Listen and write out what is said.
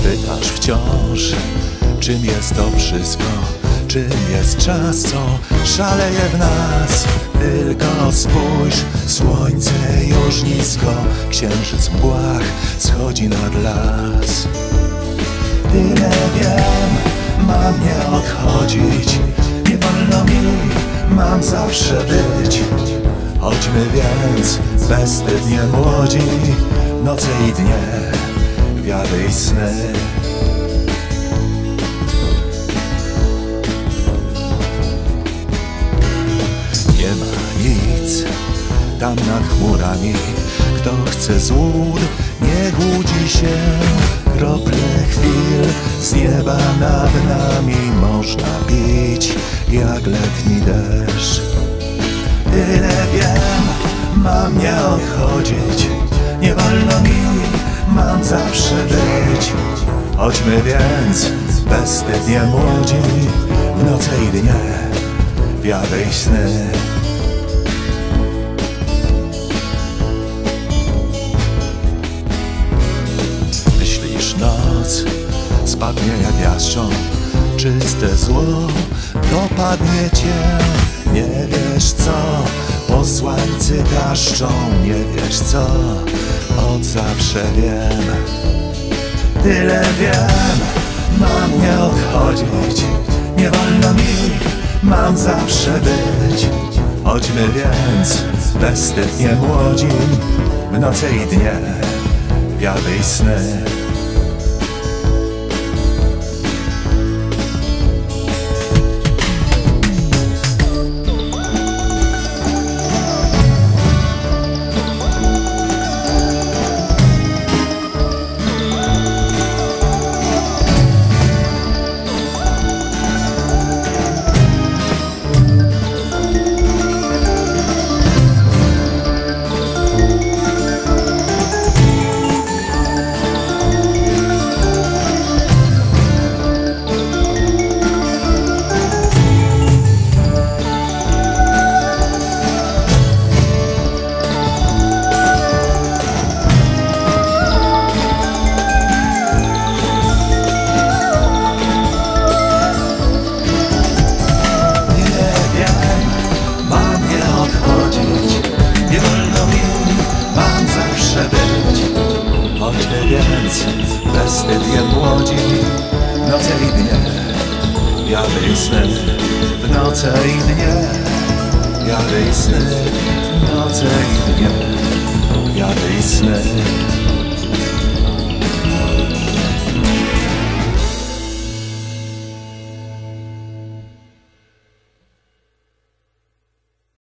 Pytasz wciąż, czym jest to wszystko, czym jest czas, co szaleje w nas. Tylko spójrz, słońce już nisko, księżyc w mgłach schodzi nad las. Tyle wiem, mam nie odchodzić, nie wolno mi, mam zawsze być. Chodźmy więc bezwstydnie młodzi, noce i dnie, wiary i sny. Nie ma nic tam nad chmurami, kto chce złód, niech łudzi się. Krople chwil z nieba nad nami można pić jak letni deszcz. Tyle wiem, mam nie odchodzić, nie wolno mi, mam zawsze być. Chodźmy więc bezwstydnie młodzi, w noce i dnie, wiary i sny. Myślisz, noc spadnie jak jastrząb, czyste zło dopadnie cię. Nie wiesz co posłańcy taszczą, nie wiesz co od zawsze wiem. Tyle wiem, mam nie odchodzić, nie wolno mi, mam zawsze być. Chodźmy więc bezwstydnie młodzi, w noce i dnie, wiary i sny. Chodźmy więc bezwstydnie młodzi, noce i dnie, wiary i sny. W noce i dnie, wiary i sny. Noce i dnie, wiary i sny.